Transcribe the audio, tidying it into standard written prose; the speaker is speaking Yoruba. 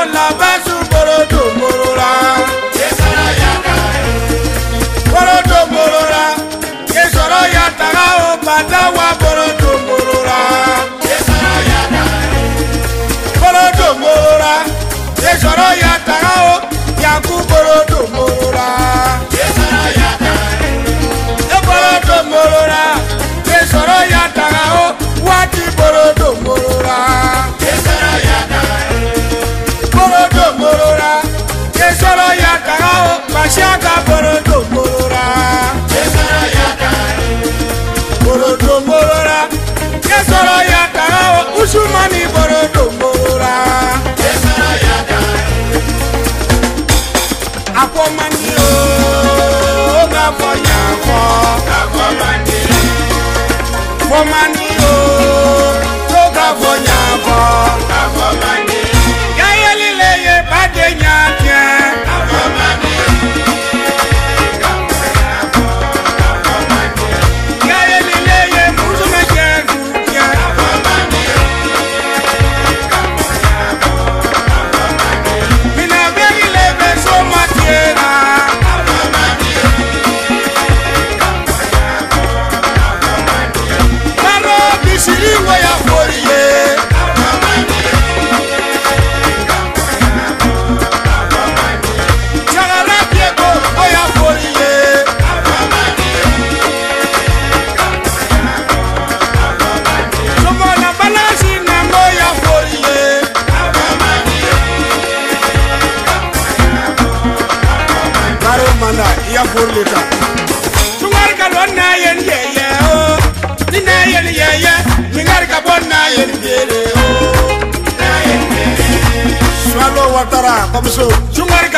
la basu borodo morora. Yesara yaka. Borodo morora. Yesara yaka o badawa borodo morora. Yesara yaka. Borodo morora. Yesara yaka o yaku borodo morora. Yesara yaka. Borodo morora. Yesara yaka o wati borodo morora. Yesara yaka. Borodo morora. Yesara yaka o mashaka borodo morora. Yesara yaka. Borodo morora. Yesara yaka o usumani borodo morora. Yesara yaka. Apomani o gafonya ko. Apomani. Apomani o gafonya ko. Apomani. Yayelile ye badenya tie. Apomani. Apomani. Yayelile ye muzumeje tie. Apomani. Apomani. Mina begile be so matiera. Apomani. Maro bisiringo ya forie. Apomani. Chagala piego oya forie. Apomani. Somo na balasi na moya forie. Apomani. Maro manda ya forleta. Tungar kalona yen yeye o. Tina yen yeye. Mingar kabona yen yeye o. Swallow watara, comme ça.